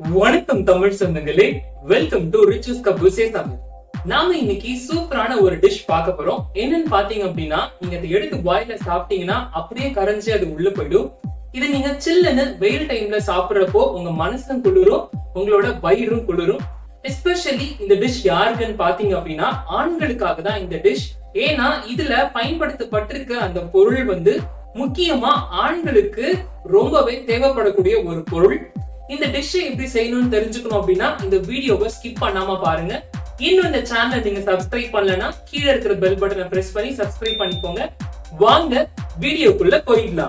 வணக்கம் தமிழ் சொந்தங்களே, welcome to riches கபூசே தமிழ். நாம இன்னைக்கு சூப்பரான ஒரு டிஷ் பார்க்க போறோம். என்னன்னு பாத்தீங்க அப்படின்னா, நீங்க அதை எடுத்து வாயில சாப்பிட்டீங்கன்னா அப்படியே கரைஞ்சு அது உள்ள போயிடும். இதை நீங்க சில்லுன்னு வெயில் டைம்ல சாப்பிடுறப்போ உங்க மனசும் குளிரும், உங்களோட வயிறும் குளிரும். எஸ்பெஷலி இந்த டிஷ் யாருக்குன்னு பாத்தீங்க அப்படின்னா ஆண்களுக்காக தான் இந்த டிஷ். ஏன்னா இதுல பயன்படுத்தப்பட்டிருக்க அந்த பொருள் முக்கியமா ஆண்களுக்கு ரொம்பவே தேவைப்படக்கூடிய ஒரு பொருள். இந்த டிஷ்ஷை எப்படி செய்யணும்னு தெரிஞ்சுக்கணும் அப்படின்னா இந்த வீடியோவை ஸ்கிப் பண்ணாம பாருங்க. இன்னும் இந்த சேனலை நீங்க சப்ஸ்கிரைப் பண்ணலன்னா கீழே இருக்கிற பெல் பட்டனை பிரஸ் பண்ணி சப்ஸ்கிரைப் பண்ணிக்கோங்க. வாங்க வீடியோக்குள்ள போயிடலாம்.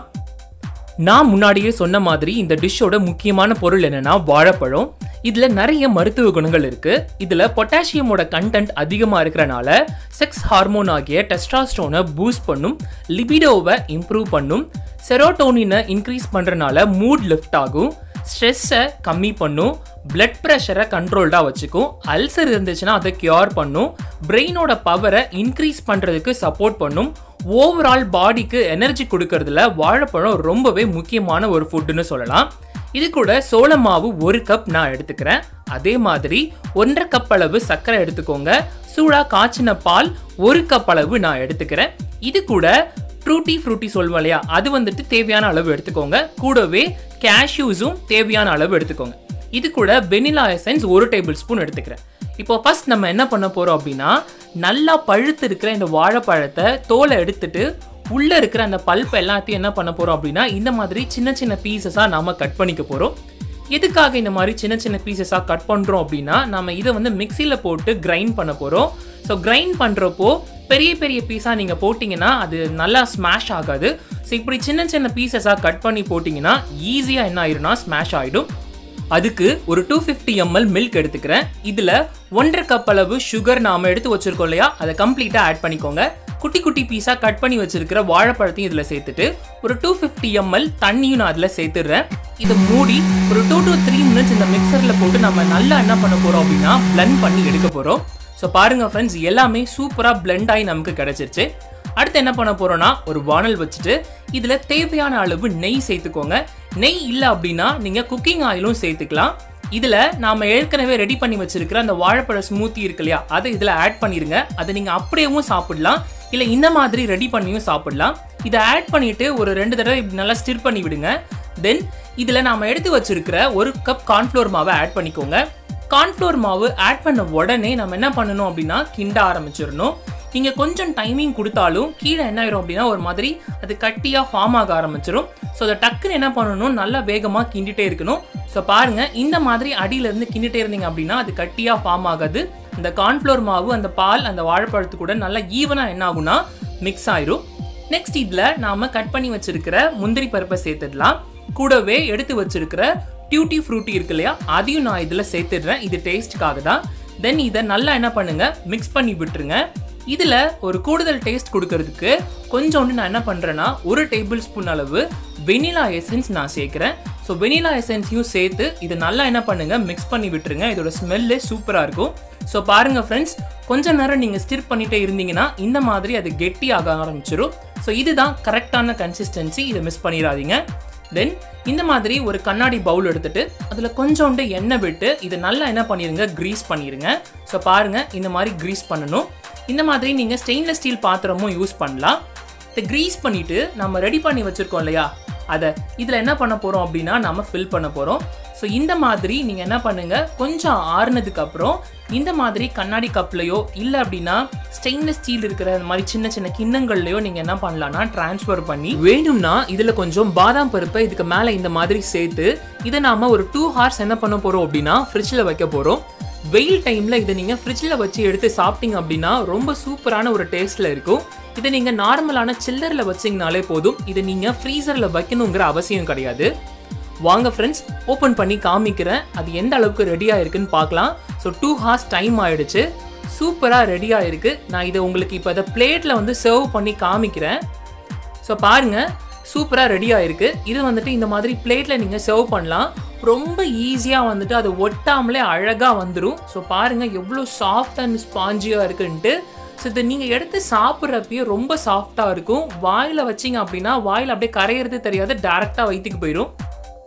நான் முன்னாடியே சொன்ன மாதிரி இந்த டிஷ்ஷோட முக்கியமான பொருள் என்னன்னா வாழைப்பழம். இதுல நிறைய மருத்துவ குணங்கள் இருக்கு. இதுல பொட்டாசியமோட கண்டென்ட் அதிகமா இருக்கிறனால செக்ஸ் ஹார்மோன் ஆகிய டெஸ்டாஸ்டரோனை பூஸ்ட் பண்ணும், லிபிடோவை இம்ப்ரூவ் பண்ணும், செரோட்டோனினை இன்க்ரீஸ் பண்றனால மூட் லிஃப்ட் ஆகும், ஸ்ட்ரெஸ்ஸை கம்மி பண்ணும், பிளட் ப்ரெஷரை கண்ட்ரோல்டாக வச்சுக்கும், அல்சர் இருந்துச்சுன்னா அதை கியூர் பண்ணும், பிரெயினோட பவரை இன்க்ரீஸ் பண்ணுறதுக்கு சப்போர்ட் பண்ணும், ஓவரால் பாடிக்கு எனர்ஜி கொடுக்கறதுல வாழைப்பழம் ரொம்பவே முக்கியமான ஒரு ஃபுட்டுன்னு சொல்லலாம். இது கூட சோள மாவு 1 கப் நான் எடுத்துக்கிறேன். அதே மாதிரி 1.5 கப் அளவு சர்க்கரை எடுத்துக்கோங்க. சூடா காய்ச்சின பால் 1 கப் அளவு நான் எடுத்துக்கிறேன். இது கூட ட்ரூட்டி ஃப்ரூட்டி சொல்லுவோம் இல்லையா, அது தேவையான அளவு எடுத்துக்கோங்க. கூடவே கேஷ்யூஸும் தேவையான அளவு எடுத்துக்கோங்க. இது கூட வெனிலா எசன்ஸ் 1 டேபிள் ஸ்பூன் எடுத்துக்கிறேன். இப்போ ஃபர்ஸ்ட் நம்ம என்ன பண்ண போறோம் அப்படின்னா, நல்லா பழுத்து இருக்கிற இந்த வாழைப்பழத்தை தோலை எடுத்துட்டு உள்ள இருக்கிற அந்த பல்ப் எல்லாத்தையும் என்ன பண்ண போறோம் அப்படின்னா இந்த மாதிரி சின்ன சின்ன பீசஸா நாம கட் பண்ணிக்க போறோம். எதுக்காக இந்த மாதிரி சின்ன சின்ன பீசஸா கட் பண்றோம் அப்படின்னா, நம்ம இதை மிக்சியில போட்டு கிரைண்ட் பண்ண போறோம். ஸோ கிரைண்ட் பண்றப்போ பெரிய பெரிய பீஸா நீங்க போட்டீங்கன்னா அது நல்லா ஸ்மாஷ் ஆகாது. ஸோ இப்படி சின்ன சின்ன பீசஸா கட் பண்ணி போட்டீங்கன்னா ஈஸியா என்ன ஆயிரும்னா ஸ்மாஷ் ஆயிடும். அதுக்கு ஒரு 250 ml மில்க் எடுத்துக்கிறேன். இதுல 1.5 கப் அளவு சுகர் நாம எடுத்து வச்சிருக்கோம் இல்லையா, அதை கம்ப்ளீட்டா ஆட் பண்ணிக்கோங்க. குட்டி குட்டி பீஸா கட் பண்ணி வச்சிருக்கிற வாழைப்பழத்தையும் இதுல சேர்த்துட்டு ஒரு 250 ml தண்ணியும் நான் அதுல சேர்த்துடுறேன். இதை மூடி ஒரு 2 to 3 minutes இந்த மிக்சர்ல போட்டு நம்ம நல்லா என்ன பண்ண போறோம் அப்படின்னா பிளெண்ட் பண்ணி எடுக்க போறோம். ஸோ பாருங்க ஃப்ரெண்ட்ஸ், எல்லாமே சூப்பரா பிளெண்ட் ஆகி நமக்கு கிடைச்சிருச்சு. அடுத்து என்ன பண்ண போறோம்னா ஒரு வானல் வச்சுட்டு இதுல தேவையான அளவு நெய் சேர்த்துக்கோங்க. நெய் இல்லை அப்படின்னா நீங்க குக்கிங் ஆயிலும் சேர்த்துக்கலாம். இதுல நாம ஏற்கனவே ரெடி பண்ணி வச்சிருக்கிற அந்த வாழைப்பழ ஸ்மூத்தி இருக்கு இல்லையா, அதை இதுல ஆட் பண்ணிருங்க. அதை நீங்க அப்படியேவும் சாப்பிடலாம், இல்ல இந்த மாதிரி ரெடி பண்ணியும் சாப்பிடலாம். இதை ஆட் பண்ணிட்டு ஒரு 2 தடவை நல்லா ஸ்டிர் பண்ணி விடுங்க. தென் இதுல நாம எடுத்து வச்சிருக்கிற 1 கப் கார்ன்ஃப்ளோர் மாவை ஆட் பண்ணிக்கோங்க. கார்ன்ஃப்ளோர் மாவு ஆட் பண்ண உடனே நம்ம என்ன பண்ணணும் அப்படின்னா கிண்ட ஆரம்பிச்சிடணும். நீங்க கொஞ்சம் டைமிங் கொடுத்தாலும் கீழே என்ன ஆயிரும் அப்படின்னா ஒரு மாதிரி அது கட்டியா ஃபார்ம் ஆக ஆரம்பிச்சிடும். ஸோ அதை டக்குன்னு என்ன பண்ணணும், நல்லா வேகமா கிண்டிட்டே இருக்கணும். ஸோ பாருங்க, இந்த மாதிரி அடியில இருந்து கிண்டிட்டே இருந்தீங்க அப்படின்னா அது கட்டியா ஃபார்ம் ஆகாது. இந்த கார்ன்ஃப்ளோர் மாவு அந்த பால் அந்த வாழைப்பழத்து கூட நல்லா ஈவனா என்ன ஆகும்னா மிக்ஸ் ஆயிரும். நெக்ஸ்ட் இதுல நாம கட் பண்ணி வச்சிருக்கிற முந்திரி பருப்பை சேர்த்துடலாம். கூடவே எடுத்து வச்சிருக்கிற டியூட்டி ஃப்ரூட்டி இருக்கு இல்லையா, அதையும் நான் இதுல சேர்த்துடுறேன். இது டேஸ்ட்காக தான். தென் இதை நல்லா என்ன பண்ணுங்க, மிக்ஸ் பண்ணி விட்டுருங்க. இதுல ஒரு கூடுதல் டேஸ்ட் கொடுக்கறதுக்கு கொஞ்சோண்டு நான் என்ன பண்றேன்னா 1 டேபிள் ஸ்பூன் அளவு வெனிலா எசன்ஸ் நான் சேர்க்கிறேன். ஸோ வெனிலா எசன்ஸையும் சேர்த்து இது நல்லா என்ன பண்ணுங்க மிக்ஸ் பண்ணி விட்டுருங்க. இதோட ஸ்மெல்லே சூப்பரா இருக்கும். ஸோ பாருங்க ஃப்ரெண்ட்ஸ், கொஞ்ச நேரம் நீங்க ஸ்டிர் பண்ணிட்டே இருந்தீங்கன்னா இந்த மாதிரி அது கெட்டி ஆக ஆரம்பிச்சிடும். ஸோ இதுதான் கரெக்டான கன்சிஸ்டன்சி, இதை மிஸ் பண்ணிடாதீங்க. தென் இந்த மாதிரி ஒரு கண்ணாடி பவுல் எடுத்துட்டு அதுல கொஞ்சோண்டு எண்ணெய் விட்டு இதை நல்லா என்ன பண்ணிருங்க, கிரீஸ் பண்ணிருங்க. ஸோ பாருங்க, இந்த மாதிரி கிரீஸ் பண்ணணும். இந்த மாதிரி நீங்க ஸ்டெயின்லெஸ் ஸ்டீல் பாத்திரமும் யூஸ் பண்ணலாம். இதை கிரீஸ் பண்ணிட்டு நம்ம ரெடி பண்ணி வச்சிருக்கோம் இல்லையா, அதை இதுல என்ன பண்ண போறோம் அப்படின்னா நம்ம ஃபில் பண்ண போறோம். ஸோ இந்த மாதிரி நீங்க என்ன பண்ணுங்க, கொஞ்சம் ஆறுனதுக்கு அப்புறம் இந்த மாதிரி கண்ணாடி கப்லயோ இல்லை அப்படின்னா ஸ்டெயின்லெஸ் ஸ்டீல் இருக்கிற இந்த மாதிரி சின்ன சின்ன கிண்ணங்கள்லயோ நீங்க என்ன பண்ணலாம்னா டிரான்ஸ்ஃபர் பண்ணி வேணும்னா இதுல கொஞ்சம் பாதாம் பருப்பை இதுக்கு மேல இந்த மாதிரி சேர்த்து இதை நாம ஒரு 2 hours என்ன பண்ண போறோம் அப்படின்னா ஃப்ரிட்ஜ்ல வைக்க போறோம். வெயில் டைம்ல இதை நீங்க ஃப்ரிட்ஜ்ல வச்சு எடுத்து சாப்பிட்டீங்க அப்படின்னா ரொம்ப சூப்பரான ஒரு டேஸ்ட்ல இருக்கும். இதை நீங்க நார்மலான சில்லர்ல வச்சீங்கனாலே போதும். இதை நீங்க ஃப்ரீசர்ல வைக்கணுங்கிற அவசியம் கிடையாது. வாங்க ஃப்ரெண்ட்ஸ், ஓப்பன் பண்ணி காமிக்கிறேன் அது எந்த அளவுக்கு ரெடியா இருக்குன்னு பார்க்கலாம். ஸோ 2 hours டைம் ஆயிடுச்சு, சூப்பரா ரெடியா இருக்கு. நான் இதை உங்களுக்கு இப்போ அதை பிளேட்ல சர்வ் பண்ணி காமிக்கிறேன். ஸோ பாருங்க, சூப்பரா ரெடியா இருக்கு. இது இந்த மாதிரி பிளேட்ல நீங்க சர்வ் பண்ணலாம். ரொம்ப ஈஸியா அது ஒட்டாமலே அழகா வந்துடும். ஸோ பாருங்க எவ்வளோ சாஃப்ட் அண்ட் ஸ்பாஞ்சியா இருக்குன்ட்டு. ஸோ இதை நீங்கள் எடுத்து சாப்பிட்றப்பயே ரொம்ப சாஃப்டாக இருக்கும். வாயில் வச்சிங்க அப்படின்னா வாயில் அப்படியே கரையிறது தெரியாது, டேரெக்டாக வயிற்றுக்கு போயிடும்.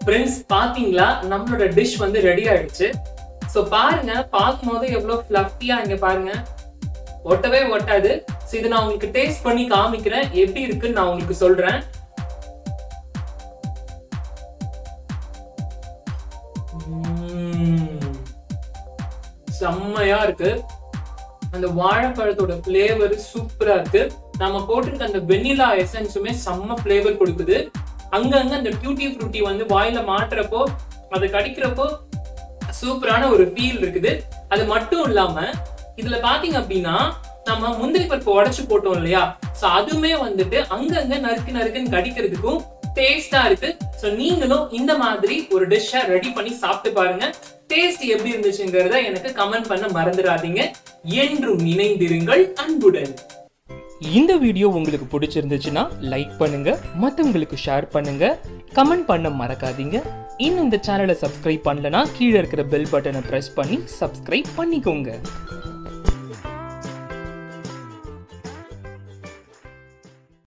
ஃப்ரெண்ட்ஸ் பாத்தீங்களா நம்மளோட டிஷ் வந்து ரெடி ஆயிடுச்சு. சோ பாருங்க, பார்க்கும்போது எவ்வளவு ஃப்ளஃபியா இங்க பாருங்க, ஒட்டவே ஒட்டாது. சோ இதை நான் உங்களுக்கு டேஸ்ட் பண்ணி காமிக்கிறேன், எப்படி இருக்குன்னு நான் உங்களுக்கு சொல்றேன். செம்மையா இருக்கு. அந்த வாழைப்பழத்தோட பிளேவர் சூப்பரா இருக்கு. நாம போட்டிருக்க அந்த வெண்ணிலா எசன்ஸுமே செம்ம பிளேவர் கொடுக்குது. அங்கங்க அந்த டியூட்டி ஃப்ரூட்டி வந்து வாயில மாட்டுறப்போ அதை கடிக்கிறப்போ சூப்பரான ஒரு ஃபீல் இருக்குது. அது மட்டும் இல்லாம இதுல பாத்தீங்க அப்படின்னா நம்ம முந்திரி பருப்பு உடைச்சு போட்டோம் இல்லையா, சோ அதுமே வந்துட்டு அங்கங்க நறுக்கு நறுக்குன்னு கடிக்கிறதுக்கும் டேஸ்டா இருக்கு. சோ நீங்களும் இந்த மாதிரி ஒரு டிஷ்ஷை ரெடி பண்ணி சாப்பிட்டு பாருங்க. டேஸ்ட் எப்படி இருந்துச்சுங்கிறத எனக்கு கமெண்ட் பண்ண மறந்துடாதீங்க. என்றும் இணைந்திருங்கள் அன்புடன். இந்த வீடியோ உங்களுக்கு பிடிச்சிருந்துச்சுன்னா லைக் பண்ணுங்க, மற்றவங்களுக்கு ஷேர் பண்ணுங்க, கமெண்ட் பண்ண மறக்காதீங்க. இன்னும் இந்த சேனலை சப்ஸ்கிரைப் பண்ணலனா கீழே இருக்கிற பெல் பட்டனை பிரஸ் பண்ணி சப்ஸ்கிரைப் பண்ணிக்கோங்க.